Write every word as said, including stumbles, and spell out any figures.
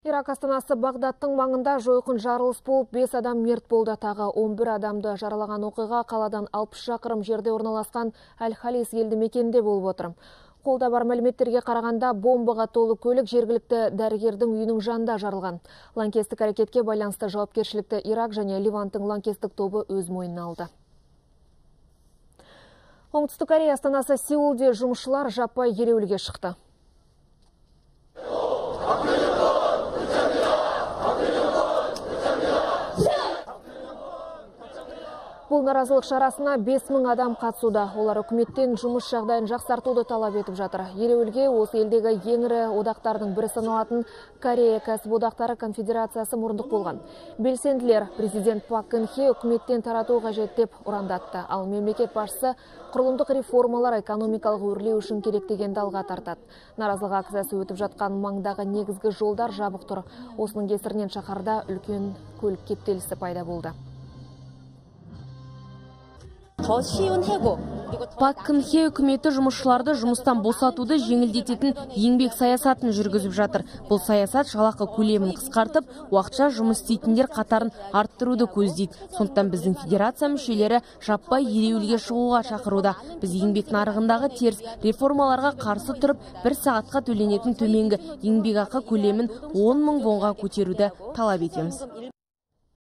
Ирак астанасы Багдадтың маңында жойқын жарылыс болып, бес адам мерт болды, тағы он бір адамды жаралаған оқиға қаладан алпыс шақырым жерде орналасқан Әл-Халис елді мекенде болып отыр. Қолда бар мәліметтерге қарағанда бомбаға толы көлік жергілікті дәрігердің үйінің жанында жарылған. Лаңкестік әрекетке байланысты жауапкершілікті Ирак және Ливанттың лаңкестік тобы өз мойнына алды. Оңтүстік Корея астанасы Сеулде жұмысшылар жаппай ереуілге шықты. Бұл наразылық шарасына бес мың адам қатысуда. Олар үкіметтен жұмыс жағдайын жақсартуды талап етіп жатыр. Ереуілге осы елдегі ең ірі одақтардың бірі саналатын Корея кәсіподақтары конфедерациясы мұрындық болған. Белсенділер президент Пак Кын Хе үкіметтен тарату қажет деп ұрандатты. Ал мемлекет басшысы құрылымдық реформалар экономикалық өрлеу үшін керек дегенді алға тартады. Наразылық акциясы өтіп жатқан маңдағы негізгі жолдар жабық тұр. Осының кесірінен шаһарда үлкен көлік кептелісі пайда болды. Пак Кын Хе үкіметі жұмысшыларды жұмыстан босатуды жеңілдететін еңбек саясатын жүргізіп жатыр. Бұл саясат жалақы көлемін қысқартып, уақытша жұмыс істейтіндер қатарын арттыруды көздейді. Сондықтан біздің федерация мүшелері жаппай ереуілге шығуға шақыруда. Біз еңбек нарығындағы теріс реформаларға қарсы тұрып, бір сағатқа төленетін төменгі еңбекақы көлемін он мың вонға көтеруді талап етеміз.